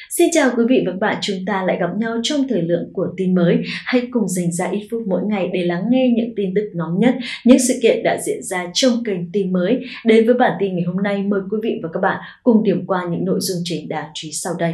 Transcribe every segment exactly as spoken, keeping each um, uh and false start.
Xin chào quý vị và các bạn, chúng ta lại gặp nhau trong thời lượng của tin mới. Hãy cùng dành ra ít phút mỗi ngày để lắng nghe những tin tức nóng nhất, những sự kiện đã diễn ra trong kênh tin mới. Đến với bản tin ngày hôm nay, mời quý vị và các bạn cùng điểm qua những nội dung chính đáng chú ý sau đây.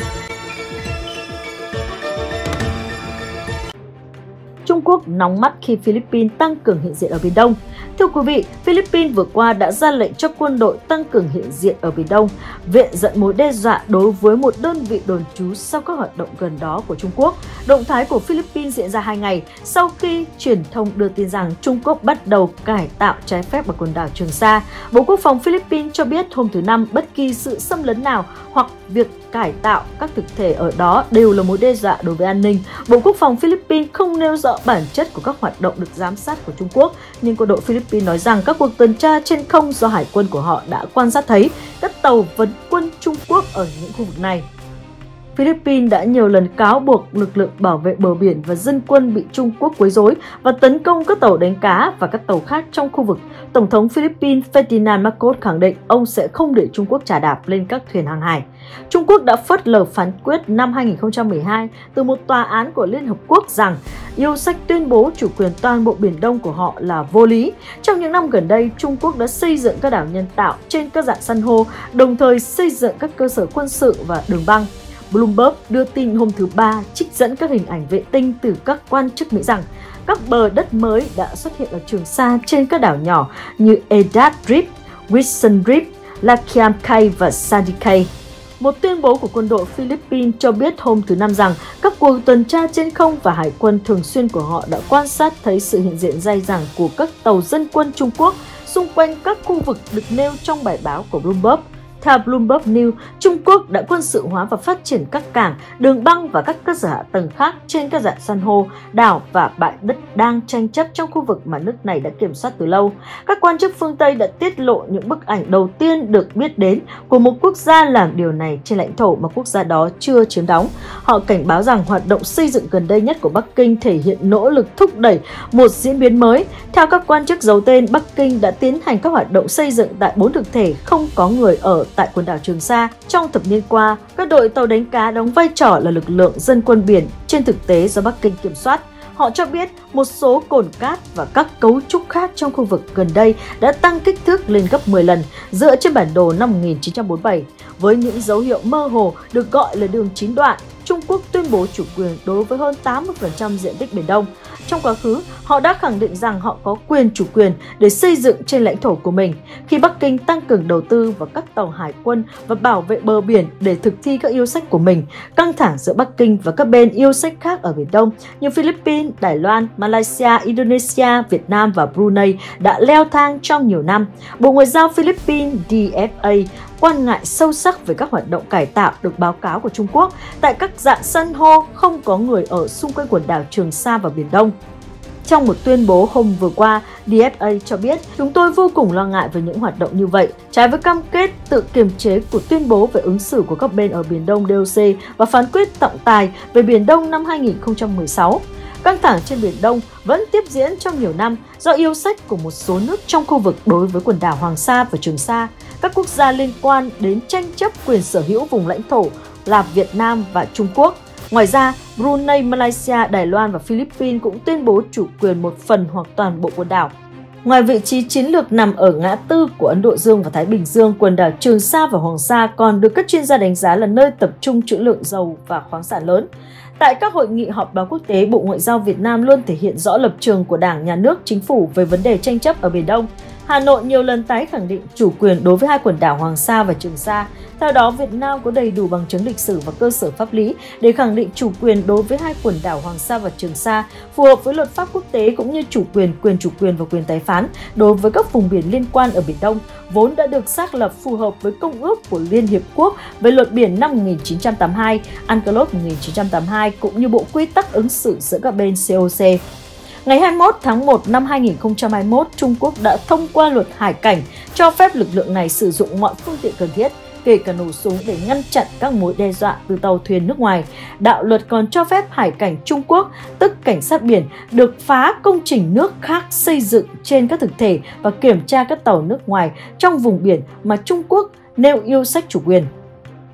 Trung Quốc nóng mắt khi Philippines tăng cường hiện diện ở Biển Đông. Thưa quý vị, Philippines vừa qua đã ra lệnh cho quân đội tăng cường hiện diện ở Biển Đông, viện dẫn mối đe dọa đối với một đơn vị đồn trú sau các hoạt động gần đó của Trung Quốc. Động thái của Philippines diễn ra hai ngày sau khi truyền thông đưa tin rằng Trung Quốc bắt đầu cải tạo trái phép ở quần đảo Trường Sa. Bộ Quốc phòng Philippines cho biết hôm thứ Năm, bất kỳ sự xâm lấn nào hoặc việc cải tạo các thực thể ở đó đều là mối đe dọa đối với an ninh. Bộ Quốc phòng Philippines không nêu rõ bản chất của các hoạt động được giám sát của Trung Quốc, nhưng quân đội Philippines nói rằng các cuộc tuần tra trên không do hải quân của họ đã quan sát thấy các tàu vấn quân Trung Quốc ở những khu vực này. Philippines đã nhiều lần cáo buộc lực lượng bảo vệ bờ biển và dân quân bị Trung Quốc quấy rối và tấn công các tàu đánh cá và các tàu khác trong khu vực. Tổng thống Philippines Ferdinand Marcos khẳng định ông sẽ không để Trung Quốc trà đạp lên các thuyền hàng hải. Trung Quốc đã phớt lờ phán quyết năm hai nghìn không trăm mười hai từ một tòa án của Liên Hợp Quốc rằng yêu sách tuyên bố chủ quyền toàn bộ Biển Đông của họ là vô lý. Trong những năm gần đây, Trung Quốc đã xây dựng các đảo nhân tạo trên các dạng san hô, đồng thời xây dựng các cơ sở quân sự và đường băng. Bloomberg đưa tin hôm thứ Ba trích dẫn các hình ảnh vệ tinh từ các quan chức Mỹ rằng các bờ đất mới đã xuất hiện ở Trường Sa trên các đảo nhỏ như Edad Reef, Wilson Reef, Lakiam Cay và Sandy Cay. Một tuyên bố của quân đội Philippines cho biết hôm thứ Năm rằng các cuộc tuần tra trên không và hải quân thường xuyên của họ đã quan sát thấy sự hiện diện dai dẳng của các tàu dân quân Trung Quốc xung quanh các khu vực được nêu trong bài báo của Bloomberg. Theo Bloomberg News, Trung Quốc đã quân sự hóa và phát triển các cảng, đường băng và các cơ sở hạ tầng khác trên các dạng san hô, đảo và bãi đất đang tranh chấp trong khu vực mà nước này đã kiểm soát từ lâu. Các quan chức phương Tây đã tiết lộ những bức ảnh đầu tiên được biết đến của một quốc gia làm điều này trên lãnh thổ mà quốc gia đó chưa chiếm đóng. Họ cảnh báo rằng hoạt động xây dựng gần đây nhất của Bắc Kinh thể hiện nỗ lực thúc đẩy một diễn biến mới. Theo các quan chức giấu tên, Bắc Kinh đã tiến hành các hoạt động xây dựng tại bốn thực thể không có người ở tại quần đảo Trường Sa. Trong thập niên qua, các đội tàu đánh cá đóng vai trò là lực lượng dân quân biển trên thực tế do Bắc Kinh kiểm soát. Họ cho biết một số cồn cát và các cấu trúc khác trong khu vực gần đây đã tăng kích thước lên gấp mười lần dựa trên bản đồ năm một nghìn chín trăm bốn mươi bảy. Với những dấu hiệu mơ hồ được gọi là đường chín đoạn, Trung Quốc tuyên bố chủ quyền đối với hơn tám mươi phần trăm diện tích Biển Đông. Trong quá khứ, họ đã khẳng định rằng họ có quyền chủ quyền để xây dựng trên lãnh thổ của mình. Khi Bắc Kinh tăng cường đầu tư vào các tàu hải quân và bảo vệ bờ biển để thực thi các yêu sách của mình, căng thẳng giữa Bắc Kinh và các bên yêu sách khác ở Biển Đông như Philippines, Đài Loan, Malaysia, Indonesia, Việt Nam và Brunei đã leo thang trong nhiều năm. Bộ Ngoại giao Philippines D F A quan ngại sâu sắc về các hoạt động cải tạo được báo cáo của Trung Quốc tại các dạng san hô không có người ở xung quanh quần đảo Trường Sa và Biển Đông. Trong một tuyên bố hôm vừa qua, D F A cho biết chúng tôi vô cùng lo ngại về những hoạt động như vậy, trái với cam kết tự kiềm chế của tuyên bố về ứng xử của các bên ở Biển Đông D O C và phán quyết trọng tài về Biển Đông năm hai nghìn không trăm mười sáu. Căng thẳng trên Biển Đông vẫn tiếp diễn trong nhiều năm do yêu sách của một số nước trong khu vực đối với quần đảo Hoàng Sa và Trường Sa. Các quốc gia liên quan đến tranh chấp quyền sở hữu vùng lãnh thổ là Việt Nam và Trung Quốc. Ngoài ra, Brunei, Malaysia, Đài Loan và Philippines cũng tuyên bố chủ quyền một phần hoặc toàn bộ quần đảo. Ngoài vị trí chiến lược nằm ở ngã tư của Ấn Độ Dương và Thái Bình Dương, quần đảo Trường Sa và Hoàng Sa còn được các chuyên gia đánh giá là nơi tập trung trữ lượng dầu và khoáng sản lớn. Tại các hội nghị họp báo quốc tế, Bộ Ngoại giao Việt Nam luôn thể hiện rõ lập trường của Đảng, Nhà nước, Chính phủ về vấn đề tranh chấp ở Biển Đông. Hà Nội nhiều lần tái khẳng định chủ quyền đối với hai quần đảo Hoàng Sa và Trường Sa. Theo đó, Việt Nam có đầy đủ bằng chứng lịch sử và cơ sở pháp lý để khẳng định chủ quyền đối với hai quần đảo Hoàng Sa và Trường Sa, phù hợp với luật pháp quốc tế cũng như chủ quyền, quyền chủ quyền và quyền tái phán đối với các vùng biển liên quan ở Biển Đông, vốn đã được xác lập phù hợp với Công ước của Liên Hiệp Quốc về luật biển năm một nghìn chín trăm tám mươi hai, UNCLOS một nghìn chín trăm tám mươi hai cũng như Bộ Quy tắc ứng xử giữa các bên C O C. Ngày hai mươi mốt tháng một năm hai nghìn không trăm hai mươi mốt, Trung Quốc đã thông qua luật hải cảnh cho phép lực lượng này sử dụng mọi phương tiện cần thiết, kể cả nổ súng để ngăn chặn các mối đe dọa từ tàu thuyền nước ngoài. Đạo luật còn cho phép hải cảnh Trung Quốc, tức cảnh sát biển, được phá công trình nước khác xây dựng trên các thực thể và kiểm tra các tàu nước ngoài trong vùng biển mà Trung Quốc nêu yêu sách chủ quyền.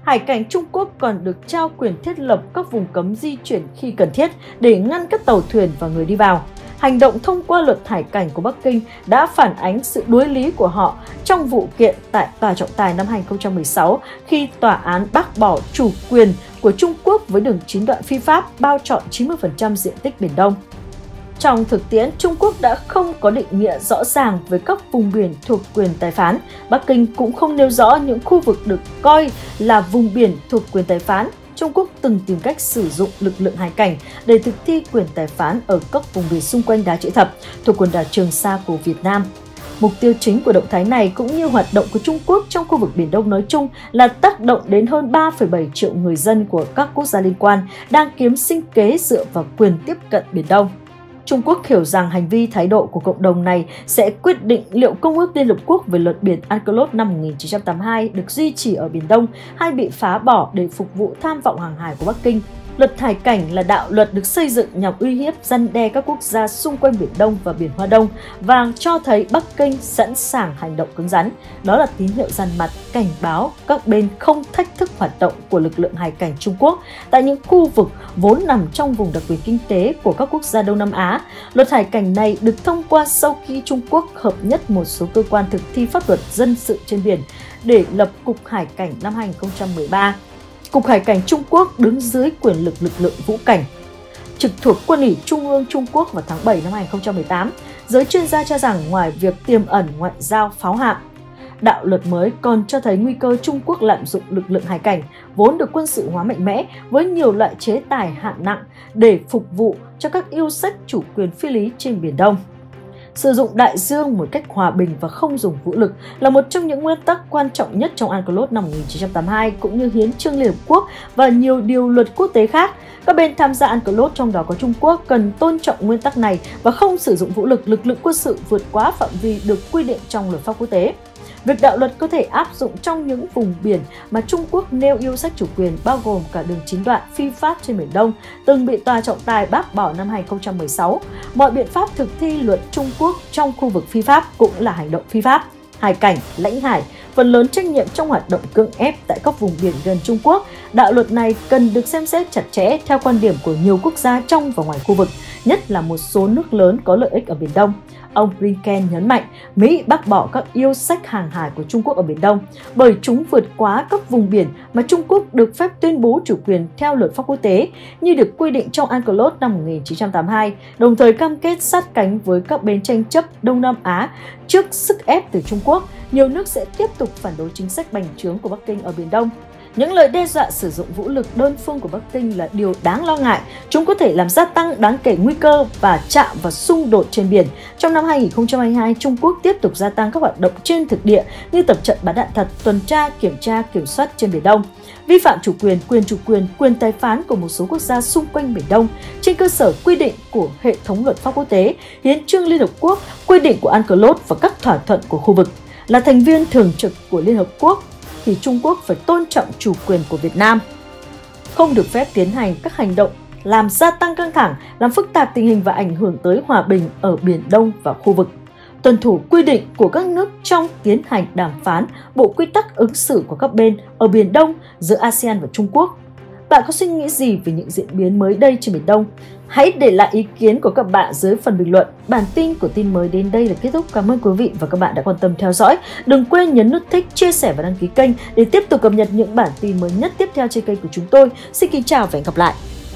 Hải cảnh Trung Quốc còn được trao quyền thiết lập các vùng cấm di chuyển khi cần thiết để ngăn các tàu thuyền và người đi vào. Hành động thông qua luật hải cảnh của Bắc Kinh đã phản ánh sự đối lý của họ trong vụ kiện tại Tòa trọng tài năm hai nghìn không trăm mười sáu khi tòa án bác bỏ chủ quyền của Trung Quốc với đường chín đoạn phi pháp bao trọn chín mươi phần trăm diện tích Biển Đông. Trong thực tiễn, Trung Quốc đã không có định nghĩa rõ ràng với các vùng biển thuộc quyền tài phán. Bắc Kinh cũng không nêu rõ những khu vực được coi là vùng biển thuộc quyền tài phán. Trung Quốc từng tìm cách sử dụng lực lượng hải cảnh để thực thi quyền tài phán ở các vùng biển xung quanh đá chữ thập thuộc quần đảo Trường Sa của Việt Nam. Mục tiêu chính của động thái này cũng như hoạt động của Trung Quốc trong khu vực Biển Đông nói chung là tác động đến hơn ba phẩy bảy triệu người dân của các quốc gia liên quan đang kiếm sinh kế dựa vào quyền tiếp cận Biển Đông. Trung Quốc hiểu rằng hành vi thái độ của cộng đồng này sẽ quyết định liệu Công ước Liên Hợp Quốc về luật biển UNCLOS năm một nghìn chín trăm tám mươi hai được duy trì ở Biển Đông hay bị phá bỏ để phục vụ tham vọng hàng hải của Bắc Kinh. Luật hải cảnh là đạo luật được xây dựng nhằm uy hiếp răn đe các quốc gia xung quanh Biển Đông và Biển Hoa Đông và cho thấy Bắc Kinh sẵn sàng hành động cứng rắn. Đó là tín hiệu dằn mặt cảnh báo các bên không thách thức hoạt động của lực lượng hải cảnh Trung Quốc tại những khu vực vốn nằm trong vùng đặc quyền kinh tế của các quốc gia Đông Nam Á. Luật hải cảnh này được thông qua sau khi Trung Quốc hợp nhất một số cơ quan thực thi pháp luật dân sự trên biển để lập Cục Hải cảnh năm hai nghìn không trăm mười ba. Cục Hải cảnh Trung Quốc đứng dưới quyền lực lực lượng vũ cảnh, trực thuộc Quân ủy Trung ương Trung Quốc vào tháng bảy năm hai nghìn không trăm mười tám. Giới chuyên gia cho rằng ngoài việc tiềm ẩn ngoại giao pháo hạm, đạo luật mới còn cho thấy nguy cơ Trung Quốc lạm dụng lực lượng hải cảnh vốn được quân sự hóa mạnh mẽ với nhiều loại chế tài hạng nặng để phục vụ cho các yêu sách chủ quyền phi lý trên Biển Đông. Sử dụng đại dương một cách hòa bình và không dùng vũ lực là một trong những nguyên tắc quan trọng nhất trong UNCLOS năm một nghìn chín trăm tám mươi hai cũng như Hiến chương Liên Hợp Quốc và nhiều điều luật quốc tế khác. Các bên tham gia UNCLOS, trong đó có Trung Quốc, cần tôn trọng nguyên tắc này và không sử dụng vũ lực, lực lượng quân sự vượt quá phạm vi được quy định trong luật pháp quốc tế. Việc đạo luật có thể áp dụng trong những vùng biển mà Trung Quốc nêu yêu sách chủ quyền bao gồm cả đường chín đoạn phi pháp trên Biển Đông, từng bị Tòa trọng tài bác bỏ năm hai nghìn không trăm mười sáu. Mọi biện pháp thực thi luật Trung Quốc trong khu vực phi pháp cũng là hành động phi pháp. Hải cảnh, lãnh hải, phần lớn trách nhiệm trong hoạt động cưỡng ép tại các vùng biển gần Trung Quốc. Đạo luật này cần được xem xét chặt chẽ theo quan điểm của nhiều quốc gia trong và ngoài khu vực, nhất là một số nước lớn có lợi ích ở Biển Đông. Ông Blinken nhấn mạnh Mỹ bác bỏ các yêu sách hàng hải của Trung Quốc ở Biển Đông bởi chúng vượt quá các vùng biển mà Trung Quốc được phép tuyên bố chủ quyền theo luật pháp quốc tế như được quy định trong UNCLOS năm một nghìn chín trăm tám mươi hai, đồng thời cam kết sát cánh với các bên tranh chấp Đông Nam Á. Trước sức ép từ Trung Quốc, nhiều nước sẽ tiếp tục phản đối chính sách bành trướng của Bắc Kinh ở Biển Đông. Những lời đe dọa sử dụng vũ lực đơn phương của Bắc Kinh là điều đáng lo ngại. Chúng có thể làm gia tăng đáng kể nguy cơ và chạm vào xung đột trên biển. Trong năm hai nghìn không trăm hai mươi hai, Trung Quốc tiếp tục gia tăng các hoạt động trên thực địa như tập trận bắn đạn thật, tuần tra, kiểm tra, kiểm soát trên Biển Đông, vi phạm chủ quyền, quyền chủ quyền, quyền tài phán của một số quốc gia xung quanh Biển Đông trên cơ sở quy định của hệ thống luật pháp quốc tế, Hiến chương Liên Hợp Quốc, quy định của UNCLOS và các thỏa thuận của khu vực. Là thành viên thường trực của Liên Hợp Quốc, thì Trung Quốc phải tôn trọng chủ quyền của Việt Nam, không được phép tiến hành các hành động làm gia tăng căng thẳng, làm phức tạp tình hình và ảnh hưởng tới hòa bình ở Biển Đông và khu vực. Tuân thủ quy định của các nước trong tiến hành đàm phán bộ quy tắc ứng xử của các bên ở Biển Đông giữa a sê an và Trung Quốc. Bạn có suy nghĩ gì về những diễn biến mới đây trên Biển Đông? Hãy để lại ý kiến của các bạn dưới phần bình luận. Bản tin của tin mới đến đây là kết thúc. Cảm ơn quý vị và các bạn đã quan tâm theo dõi. Đừng quên nhấn nút thích, chia sẻ và đăng ký kênh để tiếp tục cập nhật những bản tin mới nhất tiếp theo trên kênh của chúng tôi. Xin kính chào và hẹn gặp lại!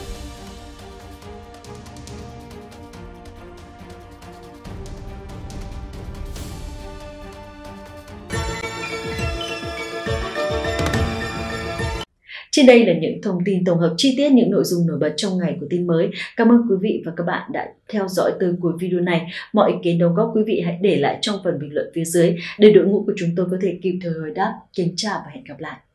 Trên đây là những thông tin tổng hợp chi tiết những nội dung nổi bật trong ngày của tin mới. Cảm ơn quý vị và các bạn đã theo dõi tới cuối video này. Mọi ý kiến đóng góp quý vị hãy để lại trong phần bình luận phía dưới để đội ngũ của chúng tôi có thể kịp thời hồi đáp. Kính chào và hẹn gặp lại!